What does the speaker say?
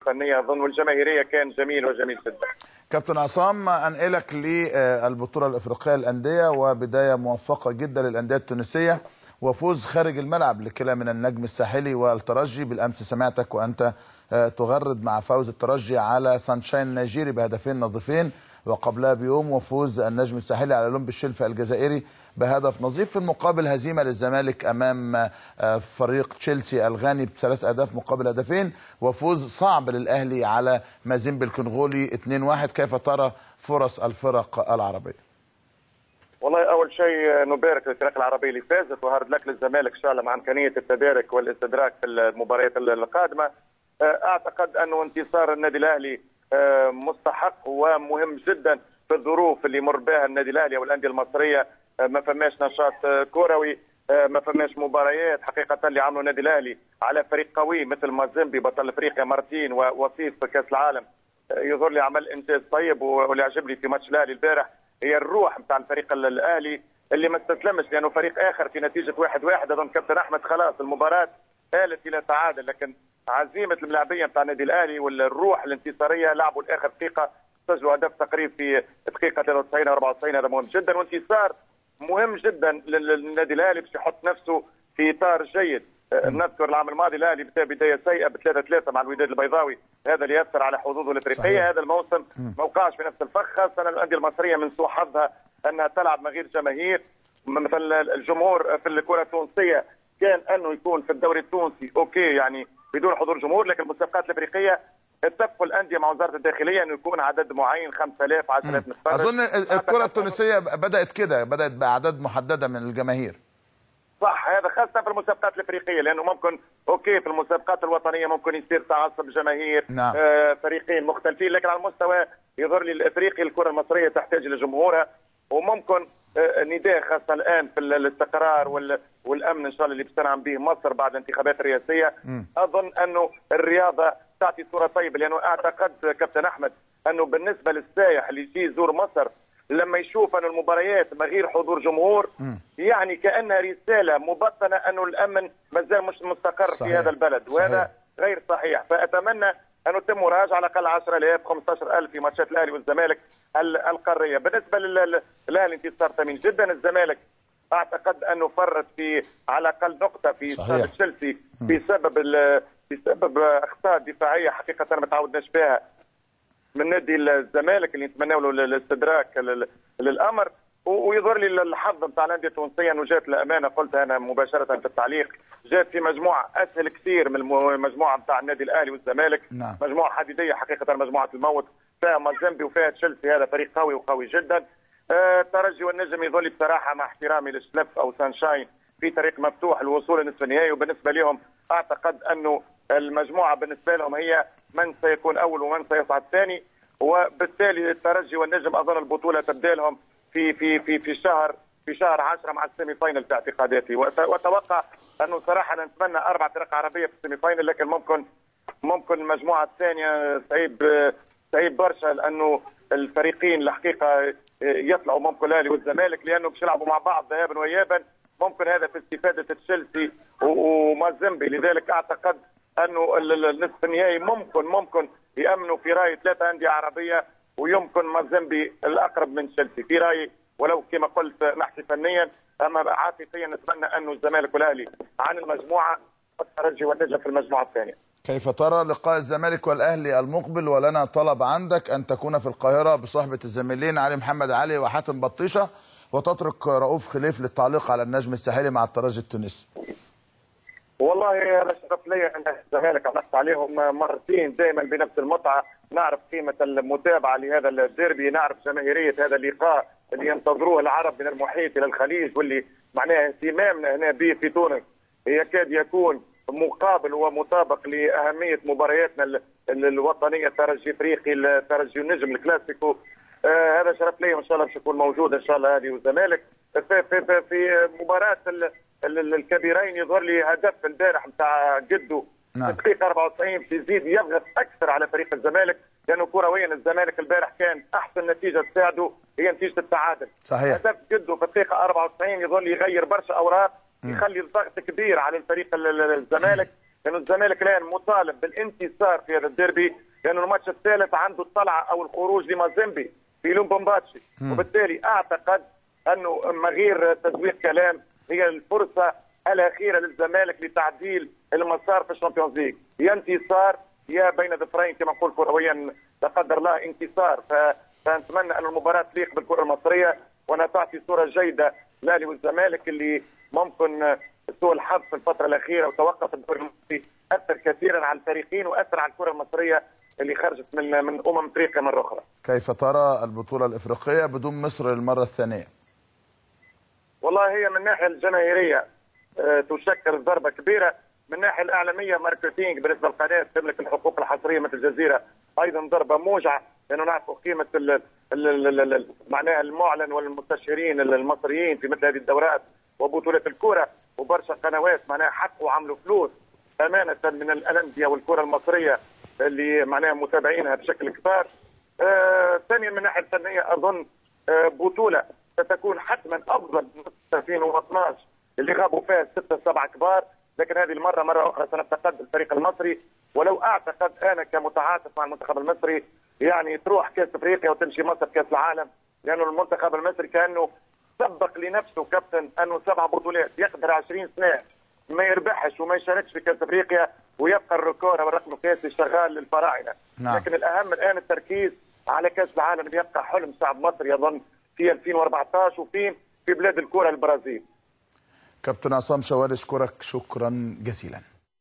الفنيه اظن والجماهيريه كان جميل وجميل جدا. كابتن عصام، انقلك للبطوله الافريقيه للانديه، وبدايه موفقه جدا للانديه التونسيه وفوز خارج الملعب لكلا من النجم الساحلي والترجي. بالامس سمعتك وانت تغرد مع فوز الترجي على سانشاين النيجيري بهدفين نظيفين، وقبلها بيوم وفوز النجم الساحلي على اولمبي الشلفة الجزائري بهدف نظيف. في المقابل هزيمه للزمالك امام فريق تشيلسي الغاني بثلاث اهداف مقابل هدفين، وفوز صعب للاهلي على مازيمبي الكونغولي 2-1. كيف ترى فرص الفرق العربيه؟ والله اول شيء نبارك للفرق العربيه اللي فازت، وهارد لك للزمالك ان شاء الله مع امكانيه التدارك والاستدراك في المباريات القادمه. اعتقد انه انتصار النادي الاهلي مستحق ومهم جدا في الظروف اللي يمر بها النادي الاهلي والانديه المصريه. ما فماش نشاط كروي، ما فماش مباريات حقيقه اللي عملوا النادي الاهلي على فريق قوي مثل مازيمبي بطل افريقيا مرتين ووصيف في كاس العالم. يظهر لي عمل انجاز طيب، واللي عجبني في ماتش الاهلي البارح هي الروح نتاع الفريق الاهلي اللي ما استسلمش، لانه فريق اخر في نتيجه 1-1 اظن كابتن احمد خلاص المباراه آلت الى تعادل، لكن عزيمه الملاعبيه نتاع النادي الاهلي والروح الانتصاريه لعبوا لاخر دقيقه، سجلوا هدف تقريبا في دقيقه 93 94. هذا مهم جدا، وانتصار مهم جدا للنادي الاهلي باش يحط نفسه في اطار جيد. نذكر العام الماضي الاهلي بدا بدايه سيئه ب 3-3 مع الوداد البيضاوي، هذا اللي ياثر على حظوظه الافريقيه. هذا الموسم ما وقعش في نفس الفخ، خاصه الانديه المصريه من سوء حظها انها تلعب من غير جماهير. مثلا الجمهور في الكره التونسيه كان انه يكون في الدوري التونسي اوكي يعني بدون حضور جمهور، لكن المسابقات الافريقيه اتفقوا الانديه مع وزاره الداخليه انه يكون عدد معين 5000 10000 متفرج. اظن الكره التونسيه بدات كده، بدات باعداد محدده من الجماهير. صح، هذا خاصه في المسابقات الافريقيه، لانه ممكن اوكي في المسابقات الوطنيه ممكن يصير تعصب جماهير. نعم. فريقين مختلفين، لكن على المستوى يظهر لي الافريقي الكره المصريه تحتاج لجمهورها، وممكن نداء خاصه الان في الاستقرار والامن ان شاء الله اللي بتنعم به مصر بعد الانتخابات الرئاسيه. اظن انه الرياضه تعطي صوره طيبه، لانه اعتقد كابتن احمد انه بالنسبه للسائح اللي يجي يزور مصر لما يشوف أن المباريات من غير حضور جمهور يعني كأنها رسالة مبطنة أنه الأمن مازال مش مستقر صحيح. في هذا البلد، وهذا غير صحيح. فأتمنى أنه تم مراجعة على الأقل 10000 15000 في ماتشات الأهلي والزمالك القارية. بالنسبة للأهلي انتصار ثمين جدا. الزمالك أعتقد أنه فرط في على الأقل نقطة في استاد تشيلسي بسبب أخطاء دفاعية حقيقة ما تعودناش بها من نادي الزمالك اللي نتمنى له الاستدراك للامر. ويظهر لي الحظ نتاع الانديه التونسيه انه جات الامانه، قلت انا مباشره في التعليق، جات في مجموعه اسهل كثير من المجموعه نتاع النادي الاهلي والزمالك. نعم. مجموعه حديديه حقيقه، مجموعه الموت، فيها مازيمبي وفيها تشيلسي، هذا فريق قوي وقوي جدا. الترجي والنجم يظل لي بصراحه مع احترامي للشلف او سانشاين في طريق مفتوح للوصول لنصف النهائي، وبالنسبه لهم اعتقد انه المجموعه بالنسبه لهم هي من سيكون اول ومن سيصعد ثاني، وبالتالي الترجي والنجم اظن البطوله تبدا لهم في شهر 10 مع السيمي فاينل في اعتقاداتي. واتوقع انه صراحه نتمنى 4 فرق عربيه في السيمي فاينل، لكن ممكن المجموعه الثانيه صعيب برشا، لانه الفريقين الحقيقه يطلعوا ممكن الاهلي والزمالك لانه باش يلعبوا مع بعض ذهابا وايابا، ممكن هذا في استفاده تشيلسي ومازيمبي. لذلك اعتقد انه النصف النهائي ممكن يامنوا في رايي 3 انديه عربيه، ويمكن مازيمبي الاقرب من تشيلسي في رايي، ولو كما قلت نحكي فنيا، اما عاطفيا نتمنى انه الزمالك والاهلي عن المجموعه والترجي والنجم في المجموعه الثانيه. كيف ترى لقاء الزمالك والاهلي المقبل؟ ولنا طلب عندك ان تكون في القاهره بصحبه الزميلين علي محمد علي وحاتم بطيشه، وتترك رؤوف خليف للتعليق على النجم الساحلي مع الترجي التونسي. والله هذا شرف لي ان الزمالك عرفت عليهم مرتين دائما بنفس المتعه، نعرف قيمه المتابعه لهذا الديربي، نعرف جماهيريه هذا اللقاء اللي ينتظروه العرب من المحيط الى الخليج، واللي معناها اهتمامنا هنا به في تونس يكاد يكون مقابل ومطابق لاهميه مبارياتنا الوطنيه، الترجي افريقي، الترجي النجم الكلاسيكو. هذا شرف لي، وان شاء الله باش يكون موجود ان شاء الله الاهلي والزمالك في مباراه الكبيرين. يظهر لي هدف البارح نتاع جدو في الدقيقه 94 في يزيد يضغط اكثر على فريق الزمالك، لانه كرويا الزمالك البارح كان احسن نتيجه تساعده هي نتيجه التعادل. صحيح. هدف جدو في الدقيقه 94 يظل يغير برشا اوراق، يخلي الضغط كبير على الفريق الزمالك لانه الزمالك الان مطالب بالانتصار في هذا الديربي، لانه الماتش الثالث عنده الطلعه او الخروج لمازيمبي في لومبومباتشي، وبالتالي اعتقد انه من غير تزويق كلام هي الفرصه الاخيره للزمالك لتعديل المسار في الشامبيونز ليج، يا انتصار يا بين ظفرين كما نقول كرويا لا قدر الله انتصار. فنتمنى ان المباراه تليق بالكره المصريه وانها تعطي صوره جيده للاهلي والزمالك اللي ممكن سوء الحظ في الفتره الاخيره وتوقف الدوري المصري اثر كثيرا على الفريقين واثر على الكره المصريه اللي خرجت من افريقيا مره اخرى. كيف ترى البطوله الافريقيه بدون مصر للمره الثانيه؟ والله هي من الناحيه الجماهيريه تشكل ضربه كبيره، من الناحيه الاعلاميه ماركتينج بالنسبه للقناه تملك الحقوق الحصريه مثل الجزيره ايضا ضربه موجعه، لانه نعرفوا قيمه معناها المعلن والمستشارين المصريين في مثل هذه الدورات وبطولات الكره، وبرشا قنوات معناها حقوا عملوا فلوس امانه من الانديه والكره المصريه اللي معناها متابعينها بشكل كبار. ثانيا من الناحيه الفنيه اظن بطوله ستكون حتما افضل من 2012 اللي غابوا فيها 6-7 كبار، لكن هذه المره مره اخرى سنفتقد الفريق المصري، ولو اعتقد انا كمتعاطف مع المنتخب المصري يعني تروح كاس افريقيا وتمشي مصر كاس العالم، لانه المنتخب المصري كانه سبق لنفسه كابتن انه 7 بطولات يقدر 20 سنه ما يربحش وما يشاركش في كاس افريقيا ويبقى الركور او الرقم القياسي شغال للفراعنه. نعم. لكن الاهم الان التركيز على كاس العالم اللي يبقى حلم شعب مصر يظن في 2014 وفي بلاد الكره البرازيل. كابتن عصام شوالي اشكرك شكرا جزيلا.